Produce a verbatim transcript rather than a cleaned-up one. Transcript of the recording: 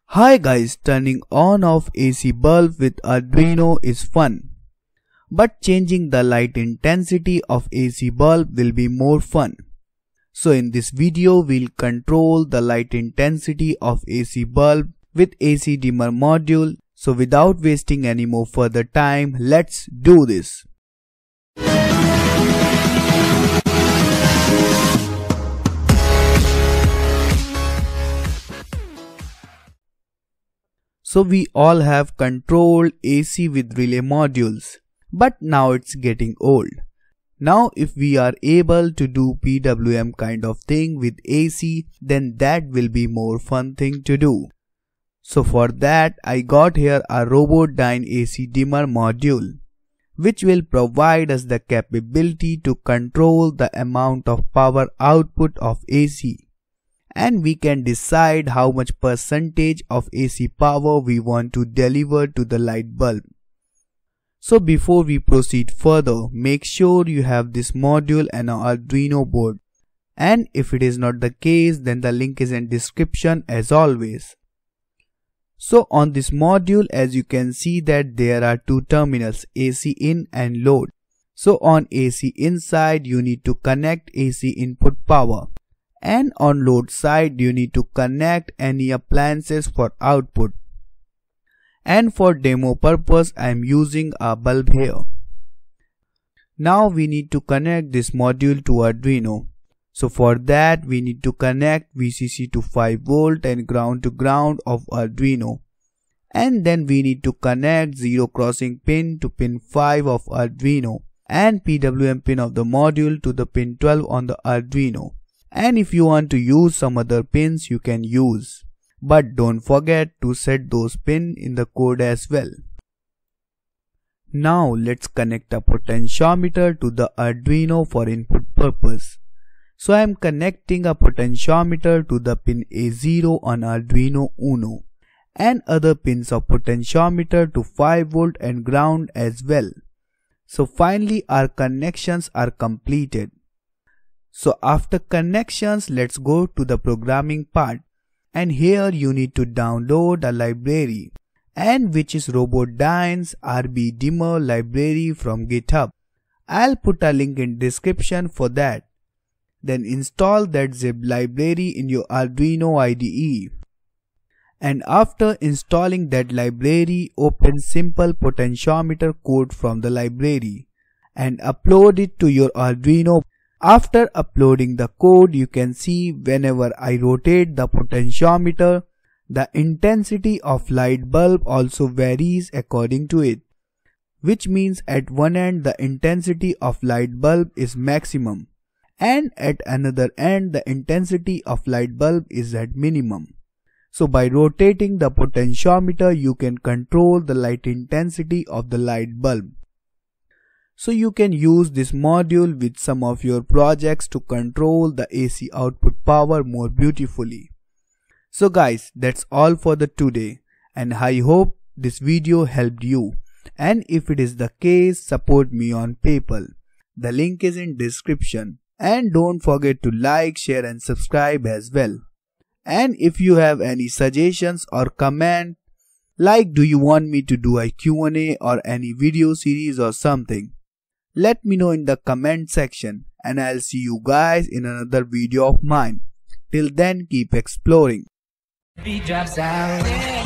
Hi guys, turning on off A C bulb with Arduino is fun. But changing the light intensity of A C bulb will be more fun. So in this video we'll control the light intensity of A C bulb with A C dimmer module. So without wasting any more further time, let's do this. So we all have controlled A C with relay modules, but now it's getting old. Now if we are able to do P W M kind of thing with A C, then that will be more fun thing to do. So for that I got here a Robodyne A C dimmer module, which will provide us the capability to control the amount of power output of A C. And we can decide how much percentage of A C power we want to deliver to the light bulb. So before we proceed further, make sure you have this module and an Arduino board. And if it is not the case, then the link is in description as always. So on this module, as you can see that there are two terminals, A C in and load. So on A C in side, you need to connect A C input power. And on load side you need to connect any appliances for output. And for demo purpose I am using a bulb here. Now we need to connect this module to Arduino. So for that we need to connect V C C to five volt and ground to ground of Arduino. And then we need to connect zero crossing pin to pin five of Arduino and P W M pin of the module to the pin twelve on the Arduino. And if you want to use some other pins, you can use. But don't forget to set those pins in the code as well. Now let's connect a potentiometer to the Arduino for input purpose. So I am connecting a potentiometer to the pin A zero on Arduino Uno and other pins of potentiometer to five volt and ground as well. So finally our connections are completed. So after connections, let's go to the programming part, and here you need to download a library, and which is Robodyne's R B dimmer library from GitHub. I'll put a link in description for that. Then install that zip library in your Arduino I D E. And after installing that library, open simple potentiometer code from the library and upload it to your Arduino. After uploading the code, you can see whenever I rotate the potentiometer, the intensity of light bulb also varies according to it. Which means at one end the intensity of light bulb is maximum and at another end the intensity of light bulb is at minimum. So by rotating the potentiometer you can control the light intensity of the light bulb. So you can use this module with some of your projects to control the A C output power more beautifully. So guys, that's all for the today, and I hope this video helped you. And if it is the case, support me on PayPal. The link is in description. And don't forget to like, share and subscribe as well. And if you have any suggestions or comment, like do you want me to do a Q and A or any video series or something, let me know in the comment section, and I'll see you guys in another video of mine. Till then, keep exploring. Beat drops out.